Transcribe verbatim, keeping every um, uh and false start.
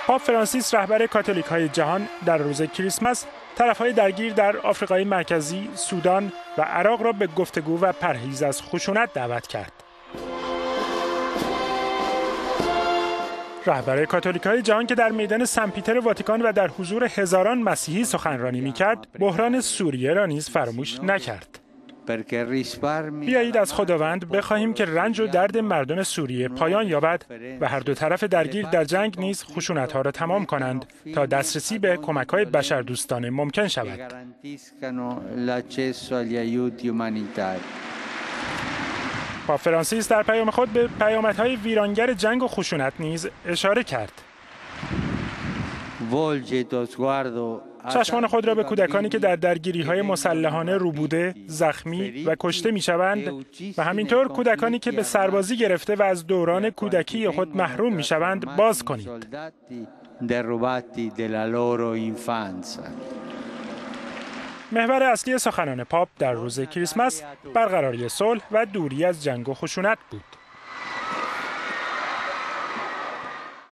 پاپ فرانسیس رهبر کاتولیک‌های جهان در روز کریسمس طرف‌های درگیر در آفریقای مرکزی، سودان و عراق را به گفتگو و پرهیز از خشونت دعوت کرد. رهبر کاتولیک‌های جهان که در میدان سن پیتر واتیکان و در حضور هزاران مسیحی سخنرانی می‌کرد، بحران سوریه را نیز فراموش نکرد. بیایید از خداوند بخواهیم که رنج و درد مردم سوریه پایان یابد و هر دو طرف درگیر در جنگ نیز خشونت‌ها را تمام کنند تا دسترسی به کمک‌های بشردوستانه ممکن شود. پاپ فرانسیس در پیام خود به پیامدهای ویرانگر جنگ و خشونت نیز اشاره کرد. چشمان خود را به کودکانی که در درگیری‌های مسلحانه روبوده، زخمی و کشته می‌شوند و همینطور کودکانی که به سربازی گرفته و از دوران کودکی خود محروم می‌شوند باز کنید. محور اصلی سخنان پاپ در روز کریسمس برقراری صلح و دوری از جنگ و خشونت بود.